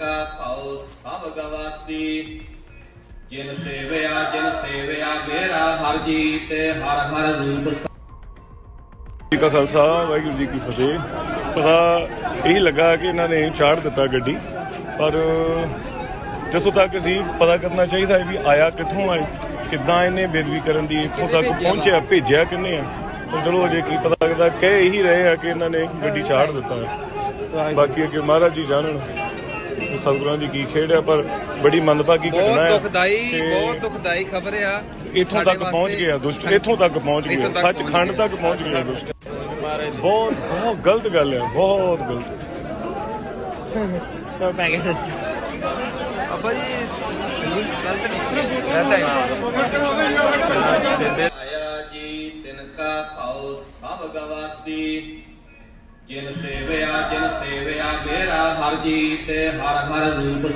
तिनका पाओ सब गवासी। जिन सेवया मेरा हर जी ते हर हर रूप जी का खालसा वाहिगुरू जी की फतेह। पता यही लगा कि इन्होंने चाड़ दिता गड्डी, पर जितों तक असी पता करना चाहिए भी आया कितों आए, किदा इन्हें बेदबी करन दी इत्थों तक पहुंचे, भेजा किन्ने है। तो चलो अजे की पता लगता, कह यही रहे हैं कि इन्होंने गड्डी चाड़ दिता है। बाकी अगे महाराज जी जानन सतगुरां दी की खेड़ है, पर बड़ी मंदभागी घटना है। बहुत दुखदाई खबर है। इत्थों तक पहुंच गया दुष्ट, इत्थों तक पहुंच गया, सचखंड तक पहुंच गया दुष्ट। बहुत बहुत गलत गल है, बहुत गलत। आया जी तिनका पाओ सब गवासी। जिन सेवया मेरा हर जी ते हर हर रूप